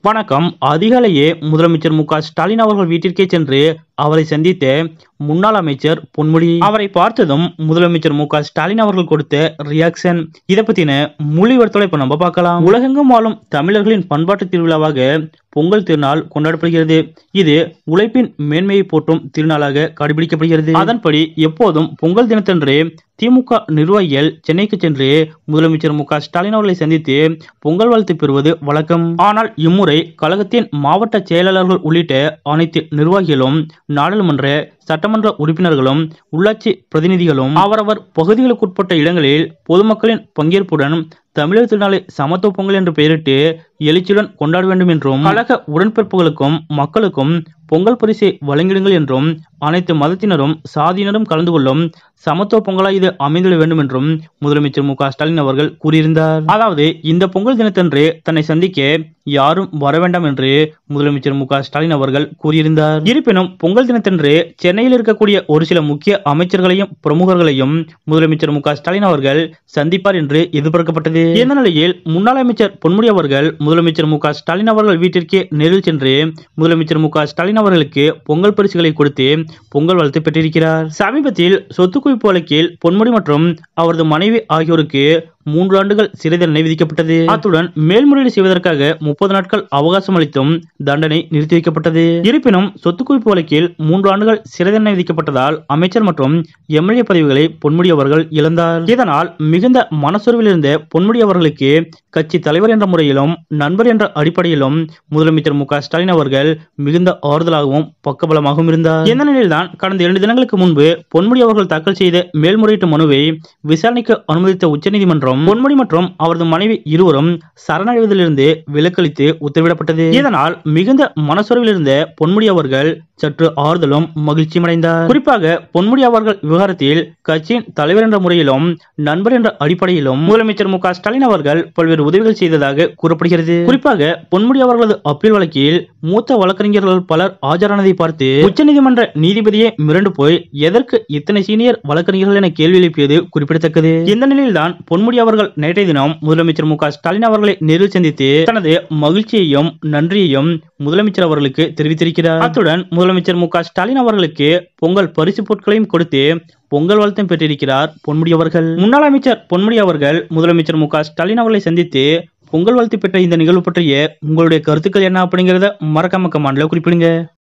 வணக்கம். அதிகாலையே முதலமைச்சர் மு.க. ஸ்டாலின் அவர்கள் வீட்டிற்கே சென்று அவரை சந்தித்த முன்னாள் அமைச்சர் பொன்முடி அவரை பார்த்ததும் முதலமைச்சர் மு.க. ஸ்டாலின் அவர்கள் கொடுத்த ரியாக்ஷன், இதை பத்தின முழு விவரத்தோட இப்ப நம்ம பார்க்கலாம். உலகெங்கும் வாழும் தமிழர்களின் பண்பாட்டு திருவிழாவாக பொங்கல் திருநாள் கொண்டாடப்படுகிறது. இது உழைப்பின் மேன்மையை போற்றும் திருநாளாக கடைபிடிக்கப்படுகிறது. அதன்படி எப்போதும் பொங்கல் தினத்தன்று திமுக நிர்வாகிகள் சென்னைக்கு சென்று முதலமைச்சர் மு.க. ஸ்டாலின் அவர்களை சந்தித்து பொங்கல் வாழ்த்து பெறுவது வழக்கம். ஆனால் இம்முறை கழகத்தின் மாவட்ட செயலாளர்கள் உள்ளிட்ட அனைத்து நிர்வாகிகளும், நாடாளுமன்ற சட்டமன்ற உறுப்பினர்களும், உள்ளாட்சி பிரதிநிதிகளும் அவரவர் பகுதிகளுக்குட்பட்ட இடங்களில் பொதுமக்களின் பங்கேற்புடன் தமிழர் திருநாளை சமத்துவ பொங்கல் என்று பெயரிட்டு எழுச்சியுடன் கொண்டாட வேண்டும் என்றும், கழக உடன்பிறப்புகளுக்கும் மக்களுக்கும் பொங்கல் பரிசை வழங்கிடுங்கள் என்றும், அனைத்து மதத்தினரும் சாதியினரும் கலந்து கொள்ளும் சமத்துவ பொங்கலாய் இது அமைந்துள்ள வேண்டும் என்றும் முதலமைச்சர் மு.க. ஸ்டாலின் அவர்கள் கூறியிருந்தார். அதாவது இந்த பொங்கல் தினத்தன்று தன்னை சந்திக்க யாரும் வர வேண்டாம் என்று முதலமைச்சர் மு.க.ஸ்டாலின் அவர்கள் கூறியிருந்தார். இருப்பினும் பொங்கல் தினத்தன்று சென்னையில் இருக்கக்கூடிய ஒரு சில முக்கிய அமைச்சர்களையும் பிரமுகர்களையும் முதலமைச்சர் மு.க.ஸ்டாலின் அவர்கள் சந்திப்பார் என்று எதிர்பார்க்கப்பட்டது. இந்த நிலையில் முன்னாள் அமைச்சர் பொன்முடி அவர்கள் முதலமைச்சர் மு.க.ஸ்டாலின் அவர்கள் வீட்டிற்கே நேரில் சென்று முதலமைச்சர் மு.க.ஸ்டாலின் அவர்களுக்கு பொங்கல் பரிசுகளை கொடுத்து பொங்கல் வாழ்த்து பெற்றிருக்கிறார். சமீபத்தில் சொத்து குவிப்பு வழக்கில் பொன்முடி மற்றும் அவரது மனைவி ஆகியோருக்கு 3 ஆண்டுகள் சிறை தண்டனை விதிக்கப்பட்டது. அத்துடன் மேல்முறையீடு செய்வதற்காக 30 நாட்கள் அவகாசம் அளித்தும் தண்டனை நிறுத்தி வைக்கப்பட்டது. இருப்பினும் சொத்து குவிப்பு வழக்கில் 3 ஆண்டுகள் சிறை தண்டனை விதிக்கப்பட்டதால் அமைச்சர் மற்றும் எம்எல்ஏ பதவிகளை பொன்முடி அவர்கள் இழந்தார். இதனால் மிகுந்த மனசோர்வில் இருந்த பொன்முடி அவர்களுக்கு கட்சி தலைவர் என்ற முறையிலும் நண்பர் என்ற அடிப்படையிலும் முதலமைச்சர் மு.க.ஸ்டாலின் அவர்கள் மிகுந்த ஆறுதலாகவும் பக்கபலமாகவும் இருந்தார். இந்த நிலையில்தான் கடந்த 2 தினங்களுக்கு முன்பு பொன்முடி அவர்கள் தாக்கல் செய்த மேல்முறையீட்டு மனுவை விசாரணைக்கு அனுமதித்த உச்சநீதிமன்றம் பொன்முடி மற்றும் அவரது மனைவி இருவரும் சரணடைவதிலிருந்து விலக்களித்து உத்தரவிடப்பட்டது. இதனால் மிகுந்த மனசோர்வில் இருந்த பொன்முடி அவர்கள் சற்று ஆறுதலும் மகிழ்ச்சியும் அடைந்தார். குறிப்பாக பொன்முடி அவர்கள் விவகாரத்தில் கட்சியின் தலைவர் என்ற முறையிலும் நண்பர் என்ற அடிப்படையிலும் முதலமைச்சர் மு.க.ஸ்டாலின் அவர்கள் பல்வேறு உதவிகள் செய்ததாக கூறப்படுகிறது. குறிப்பாக பொன்முடி அவர்களது அப்பீல் வழக்கில் மூத்த வழக்கறிஞர்கள் பலர் ஆஜரானதை பார்த்து உச்சநீதிமன்ற நீதிபதியே மிரண்டு போய் எதற்கு இத்தனை சீனியர் வழக்கறிஞர்கள் என கேள்வி எழுப்பியது குறிப்பிடத்தக்கது. இந்த நிலையில்தான் பொன்முடி அவர்கள் நேற்றைய தினம் முதலமைச்சர் மு.க.ஸ்டாலின் அவர்களை நேரில் சந்தித்து தனது மகிழ்ச்சியையும் நன்றியையும் முதலமைச்சர் அவர்களுக்கு தெரிவித்திருக்கிறார். அத்துடன் முதலமைச்சர் மு.க.ஸ்டாலின் அவர்களுக்கு பொங்கல் பரிசு பொருட்களையும் கொடுத்து பொங்கல் வாழ்த்தும் பெற்றிருக்கிறார் பொன்முடி அவர்கள். முன்னாள் அமைச்சர் பொன்முடி அவர்கள் முதலமைச்சர் மு.க.ஸ்டாலின் அவர்களை சந்தித்து பொங்கல் வாழ்த்து பெற்ற இந்த நிகழ்வு பற்றிய உங்களுடைய கருத்துக்கள் என்ன அப்படிங்கறத மறக்காம கமெண்ட்ல குறிப்பிடுங்க.